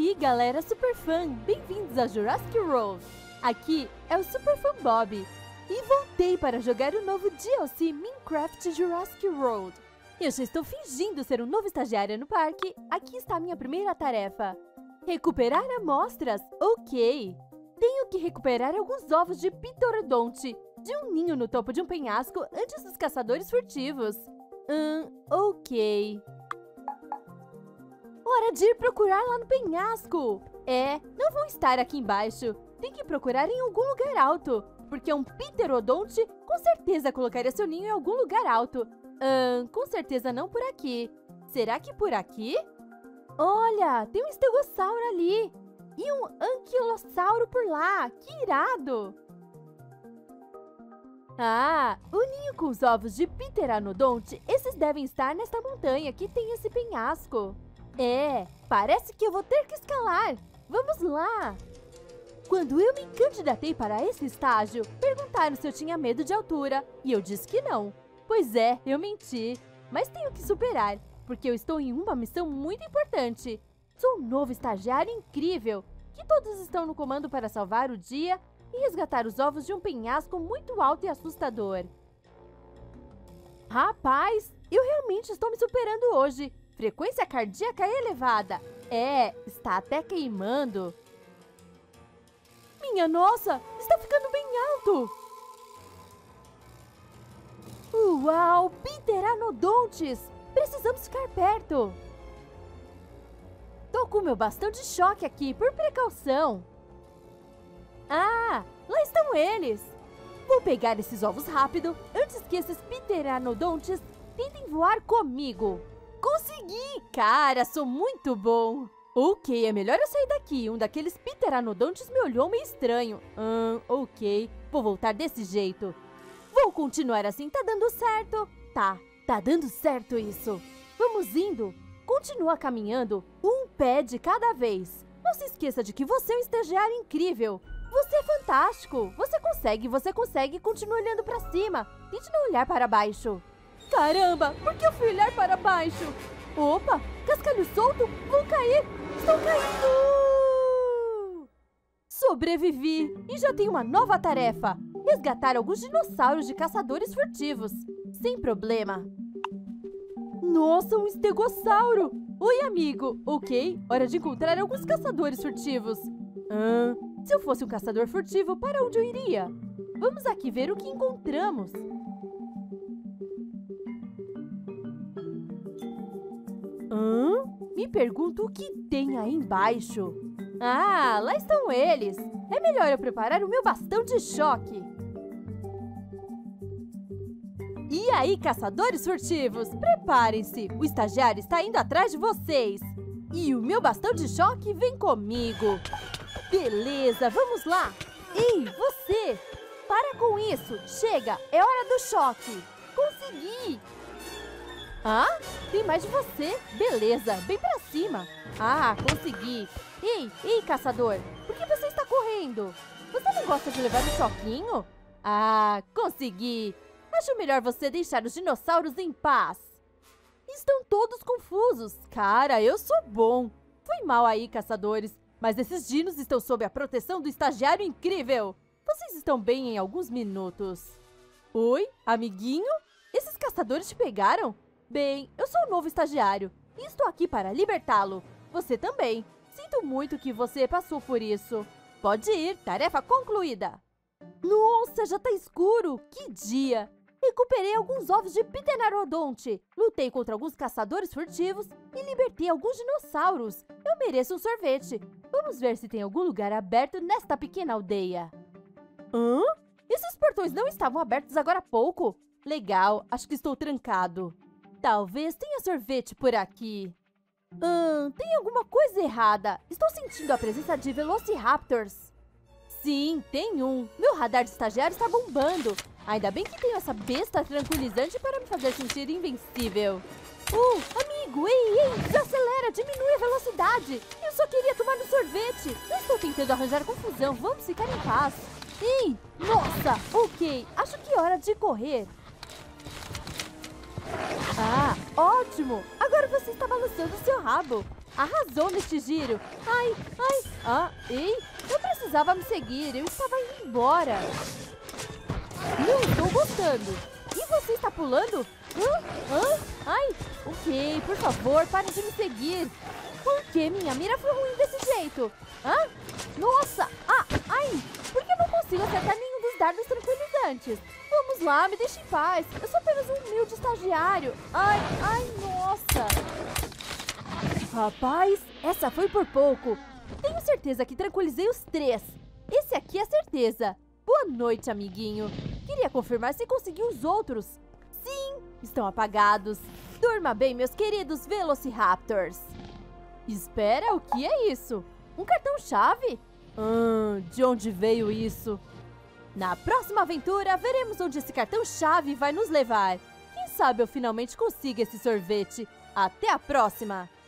aí, galera superfã! Bem-vindos a Jurassic World! Aqui é o Superfã Bob e voltei para jogar o novo DLC Minecraft Jurassic World. Eu já estou fingindo ser um novo estagiário no parque. Aqui está a minha primeira tarefa. Recuperar amostras? Ok. Tenho que recuperar alguns ovos de Pterodonte de um ninho no topo de um penhasco antes dos caçadores furtivos. Ok. Hora de ir procurar lá no penhasco. Não vão estar aqui embaixo. Tem que procurar em algum lugar alto, porque um Pterodonte com certeza colocaria seu ninho em algum lugar alto. Com certeza não por aqui. Será que por aqui? Olha, tem um estegossauro ali. E um anquilossauro por lá. Que irado! Ah, o ninho com os ovos de Pteranodonte, esses devem estar nesta montanha que tem esse penhasco. Parece que eu vou ter que escalar. Vamos lá! Quando eu me candidatei para esse estágio, perguntaram se eu tinha medo de altura, e eu disse que não. Pois é, eu menti. Mas tenho que superar, porque eu estou em uma missão muito importante. Sou um novo estagiário incrível, que todos estão no comando para salvar o dia e resgatar os ovos de um penhasco muito alto e assustador. Rapaz, eu realmente estou me superando hoje. Frequência cardíaca elevada. Está até queimando. Minha nossa, está ficando bem alto. Uau, Pteranodontes! Precisamos ficar perto. Tô com o meu bastão de choque aqui, por precaução. Ah, lá estão eles. Vou pegar esses ovos rápido, antes que esses Pteranodontes tentem voar comigo. Consegui! Cara, sou muito bom. Ok, é melhor eu sair daqui. Um daqueles Pteranodontes me olhou meio estranho. Ok, vou voltar desse jeito. Vou continuar assim, tá dando certo? Tá dando certo isso. Vamos indo. Continua caminhando, um pé de cada vez. Não se esqueça de que você é um estagiário incrível. Você é fantástico. Você consegue. Continue olhando pra cima. Tente não olhar para baixo. Caramba, por que eu fui olhar para baixo? Opa, cascalho solto, vou cair. Estou caindo. Sobrevivi e já tenho uma nova tarefa. Resgatar alguns dinossauros de caçadores furtivos. Sem problema. Nossa, um estegossauro! Oi, amigo! Ok, hora de encontrar alguns caçadores furtivos. Se eu fosse um caçador furtivo, para onde eu iria? Vamos aqui ver o que encontramos. Me pergunto o que tem aí embaixo. Ah, lá estão eles! É melhor eu preparar o meu bastão de choque. E aí, caçadores furtivos, preparem-se! O estagiário está indo atrás de vocês! E o meu bastão de choque vem comigo! Beleza, vamos lá! Ei, você! Para com isso! Chega, é hora do choque! Consegui! Ah, tem mais de você! Beleza, bem pra cima! Ah, consegui! Ei, caçador! Por que você está correndo? Você não gosta de levar um choquinho? Ah, consegui! Acho melhor você deixar os dinossauros em paz. Estão todos confusos. Cara, eu sou bom. Foi mal aí, caçadores. Mas esses dinos estão sob a proteção do estagiário incrível. Vocês estão bem em alguns minutos. Oi, amiguinho? Esses caçadores te pegaram? Bem, eu sou o novo estagiário e estou aqui para libertá-lo. Você também. Sinto muito que você passou por isso. Pode ir, tarefa concluída. Nossa, já tá escuro. Que dia! Recuperei alguns ovos de Pteranodonte, lutei contra alguns caçadores furtivos e libertei alguns dinossauros. Eu mereço um sorvete. Vamos ver se tem algum lugar aberto nesta pequena aldeia. Esses portões não estavam abertos agora há pouco? Legal, acho que estou trancado. Talvez tenha sorvete por aqui. Tem alguma coisa errada. Estou sentindo a presença de Velociraptors. Sim, tem um. Meu radar de estagiário está bombando. Ainda bem que tenho essa besta tranquilizante para me fazer sentir invencível. Amigo, ei, desacelera, diminui a velocidade. Eu só queria tomar um sorvete. Não estou tentando arranjar confusão, vamos ficar em paz. Ei, nossa, ok, acho que é hora de correr. Ah, ótimo, agora você está balançando seu rabo. Arrasou neste giro. Ai, ai. Ah, ei. Eu precisava me seguir. Eu estava indo embora. Não estou gostando. E você está pulando? Ai. Ok, por favor, pare de me seguir. Por que minha mira foi ruim desse jeito? Nossa. Ai. Por que eu não consigo acertar nenhum dos dardos tranquilizantes? Vamos lá, me deixe em paz. Eu sou apenas um humilde estagiário. Ai, nossa. Rapaz, essa foi por pouco. Tenho certeza que tranquilizei os 3. Esse aqui é certeza. Boa noite, amiguinho. Queria confirmar se conseguiu os outros. Sim, estão apagados. Durma bem, meus queridos Velociraptors. Espera, o que é isso? Um cartão-chave? De onde veio isso? Na próxima aventura, veremos onde esse cartão-chave vai nos levar. Quem sabe eu finalmente consiga esse sorvete. Até a próxima!